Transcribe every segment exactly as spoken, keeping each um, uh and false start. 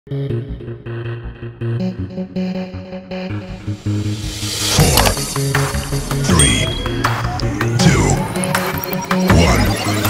Three, two, one.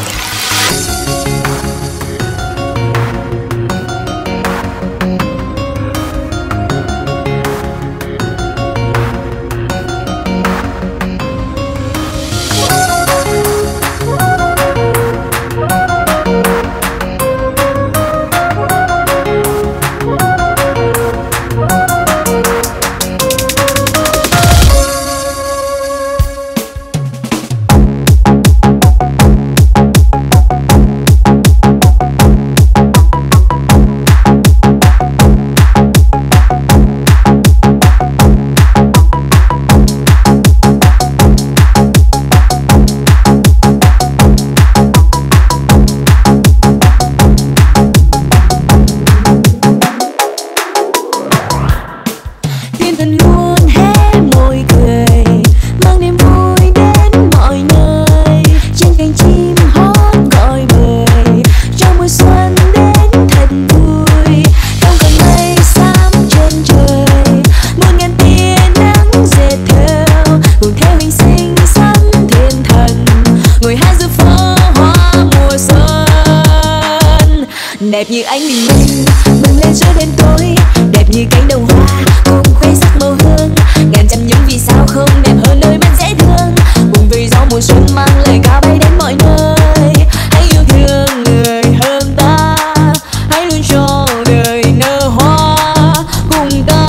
Đẹp như ánh bình minh bừng lên giữa đêm tối, đẹp như cánh đồng hoa cùng khoe sắc màu hương. Ngàn trăm những vì sao không đẹp hơn nơi bên dễ thương, cùng với gió mùa xuân mang lời ca bay đến mọi nơi. Hãy yêu thương người hơn ta, hãy luôn cho đời nở hoa cùng ta.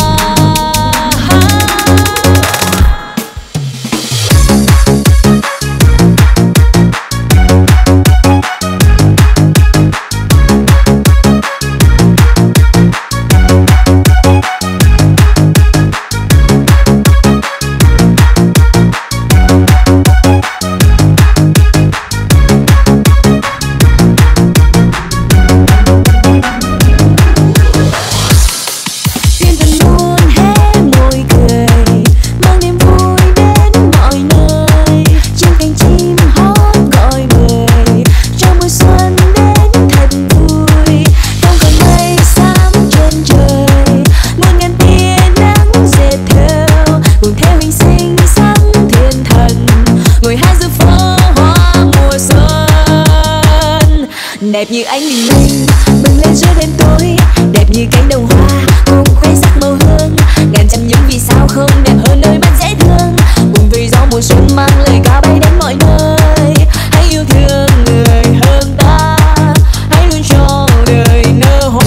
Đẹp như ánh bình minh bừng lên giữa đêm tối, đẹp như cánh đồng hoa cùng khoe sắc màu hương. Ngàn trăm những vì sao không đẹp hơn nơi bạn dễ thương, cùng với gió mùa xuân mang lời ca bay đến mọi nơi. Hãy yêu thương người hơn ta, hãy luôn cho đời nở hoa.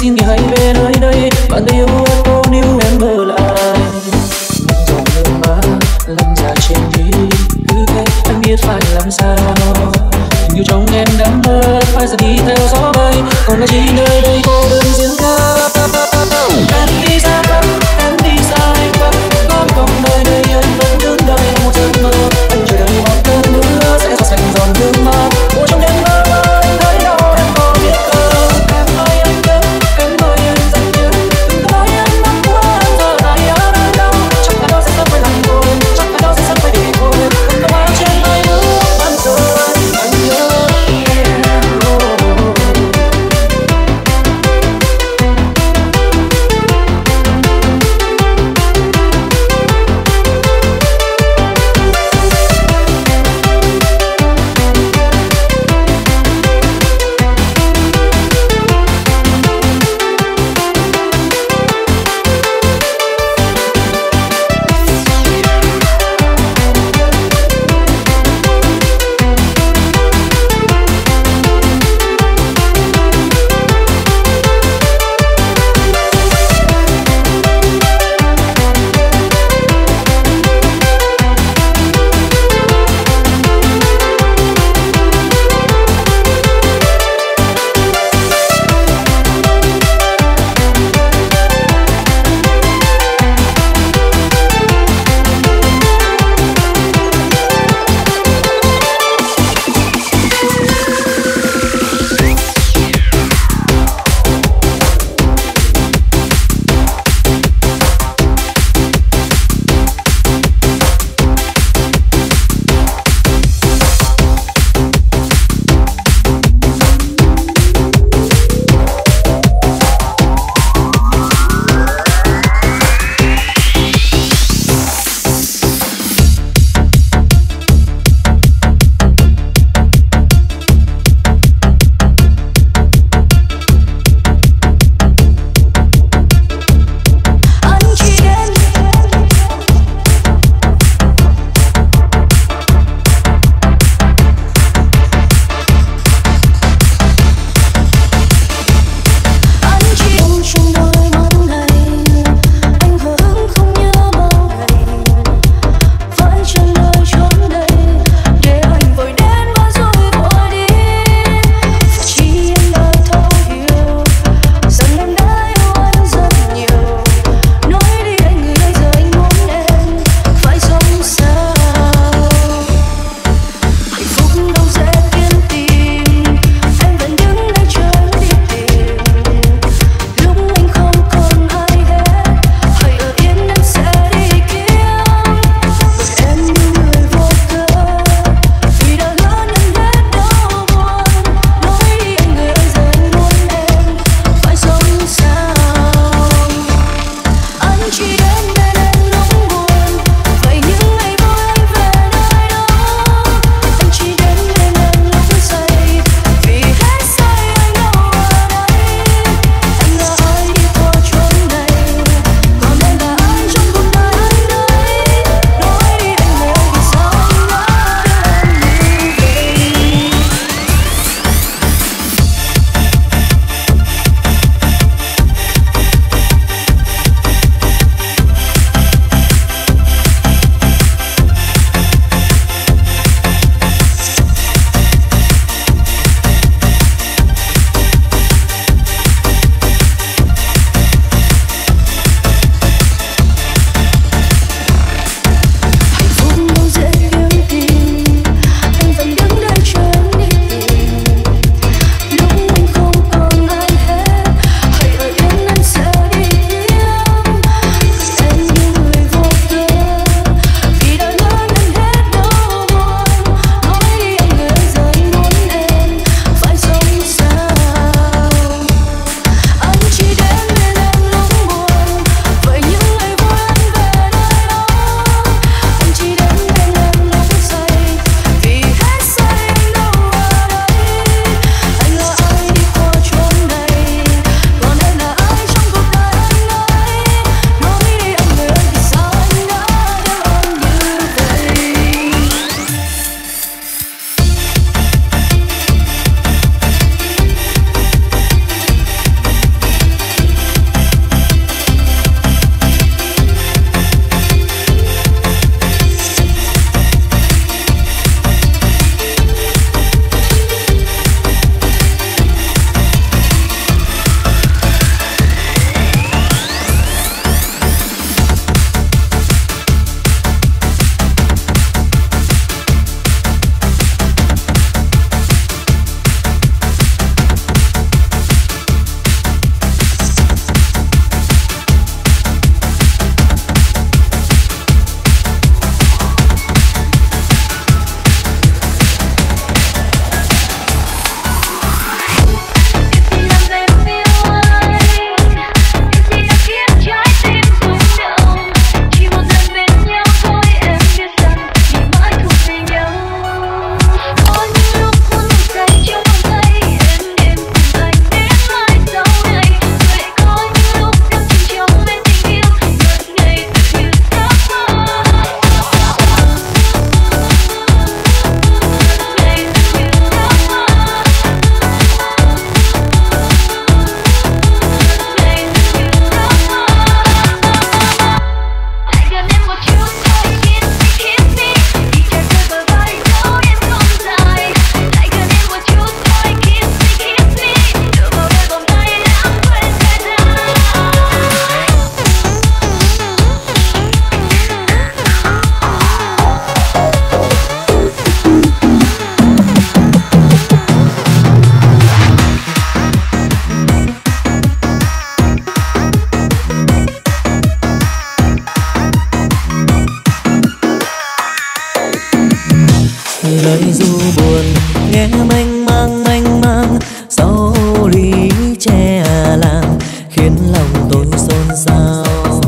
xin nghỉ hãy về nơi đây, bạn yêu em cô níu em ở lại. Dòng nước mắt lăn ra trên đi, cứ thế anh biết phải làm sao. Tình yêu trong em đã mất, phải giờ đi theo gió bay, còn là chỉ nơi đây cô đơn riêng nhau. Em đi xa lắm, em đi xa anh quá, có không nơi đây anh vẫn đứng đợi một giấc mơ. Anh chờ đợi một cơn mưa sẽ giọt sạch giọt nước mắt. Ôi trong đêm mơ mơ anh thấy đâu em có biết không? Em ơi anh nhớ, em ơi anh rất nhớ. Đừng nói anh mắc quá, giờ này ở nơi đâu? Chắc là đâu sẽ sắp phải làm cô, chắc là đâu sẽ sắp phải để cô. Không có ai trên đời nữa, anh rồi anh nhớ em. lời ru buồn nghe mênh mang mênh mang sau ly tre làng khiến lòng tôi xôn xao.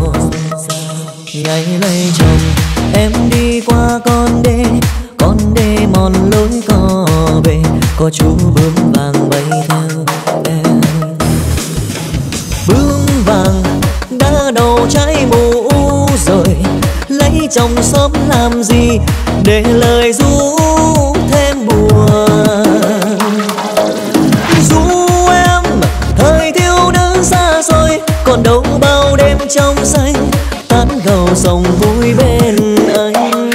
Ngày lấy chồng em đi qua con đê, con đê mòn lối cò về, có chú bướm vàng bay theo em. Bướm vàng đã đầu trái mũ rồi, lấy chồng sớm làm gì để lời ru thêm buồn. Ru em thời thiếu nữ xa xôi, còn đâu bao đêm trong xanh tán gầu sông vui bên anh.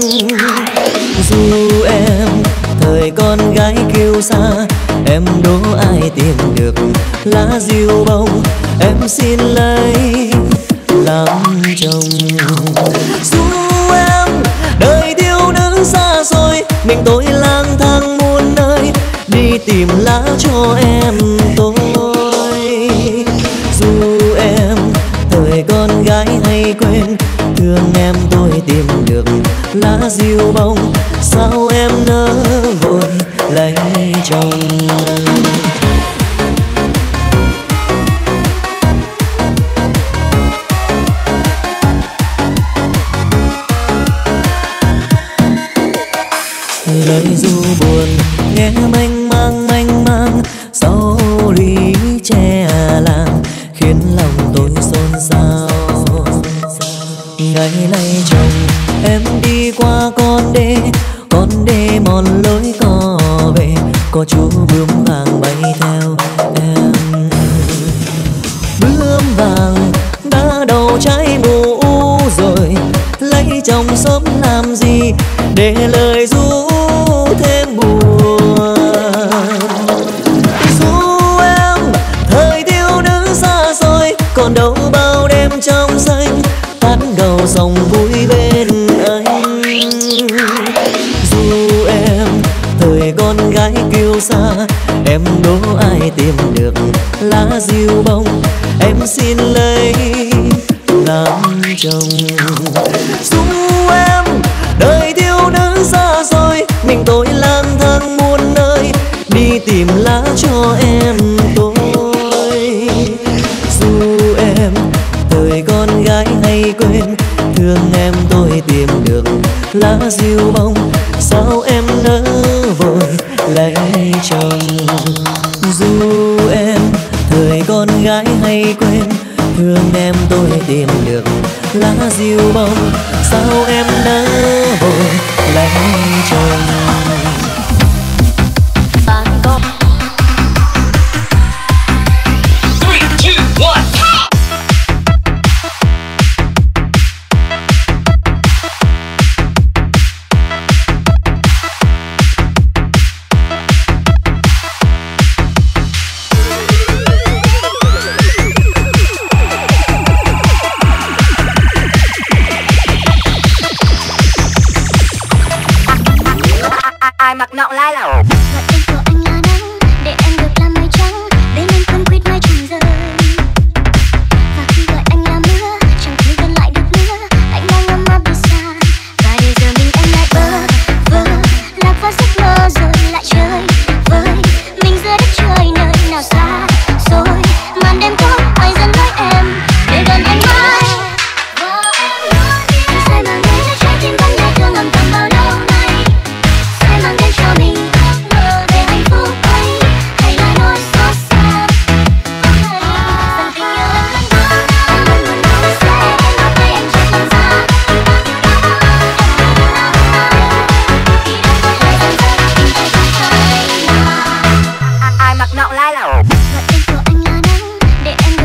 Ru em thời con gái kiêu xa, em đố ai tìm được lá diêu bông em xin lấy làm chồng. Ru em đời thiếu nữ xa xôi, mình tôi lang thang muôn nơi đi tìm lá cho em tôi. Ru em thời con gái hay quên, thương em tôi tìm được lá diêu bông, sao em nỡ vội lấy chồng. Lời ru buồn nghe mênh mang mênh mang sau ly tre làng khiến lòng tôi xôn xao. Ngày lấy chồng em đi qua con đê, con đê mòn lối cò về, có chú bướm vàng bay theo em. Bướm vàng đã đầu trái mũ rồi, lấy chồng sớm làm gì để lời ru thêm buồn. Ru em thời thiếu nữ xa xôi, còn đâu bao đêm trong xanh tán gầu sông vui bên anh. Ru em thời con gái kiêu xa, em đố ai tìm được lá diêu bông em xin lấy làm chồng. Ru em đời thiếu nữ xa xôi, mình tôi lang thang muôn nơi đi tìm lá cho em tôi. Ru em thời con gái hay quên, thương em tôi tìm được lá diêu bông, sao em nỡ vội lấy chồng. Ru em thời con gái hay quên, thương em tôi tìm được lá diêu bông, sao em nỡ vội lấy chồng. Ai mặc nọng lai là nọng lai là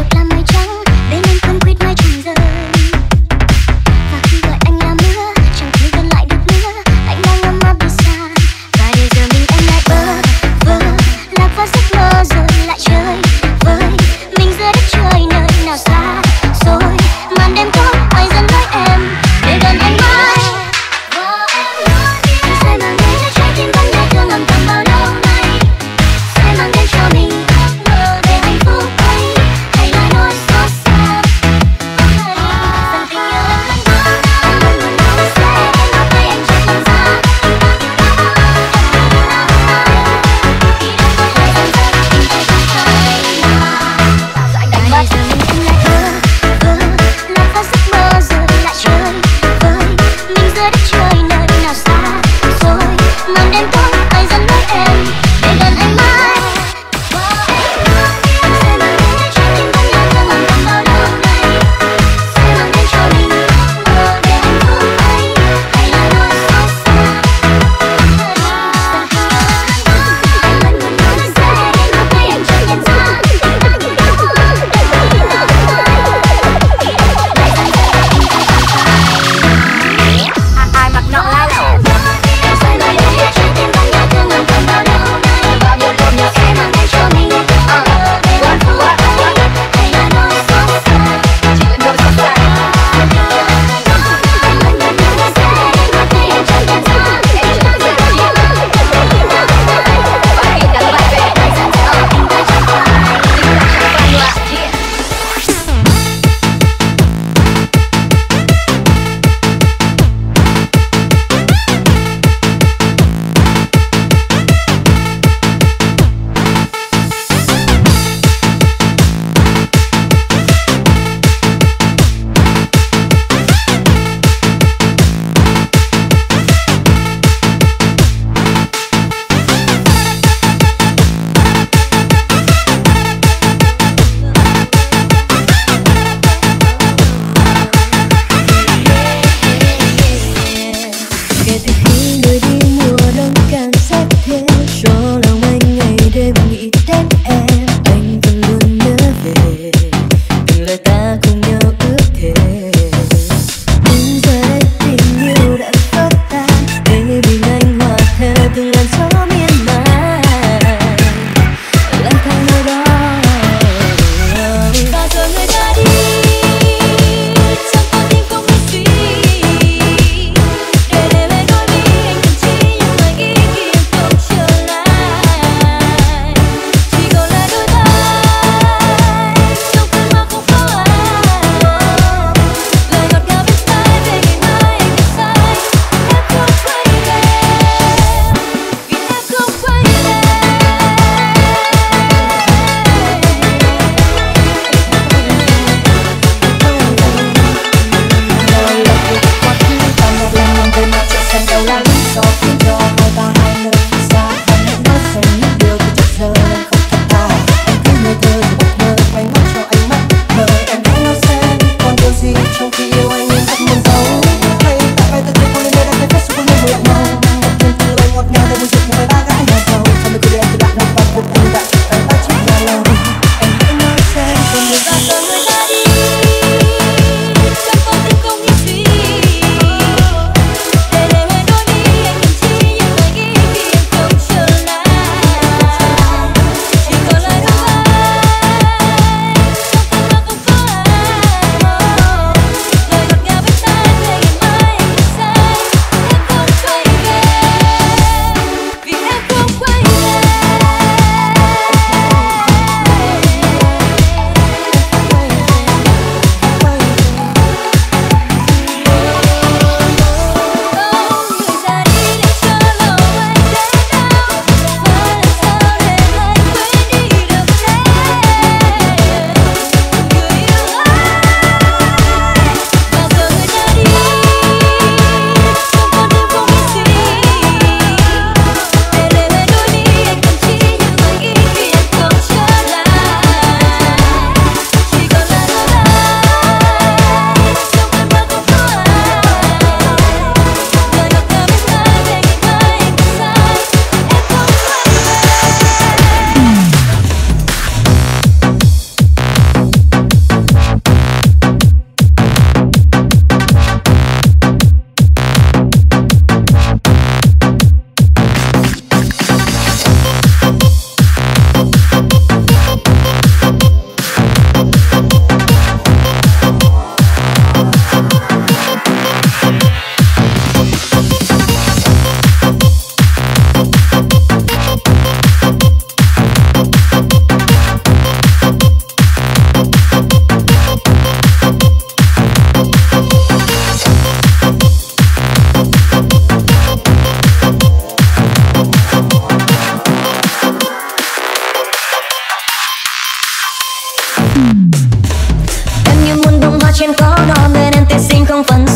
trên có non bên em tươi xinh không phân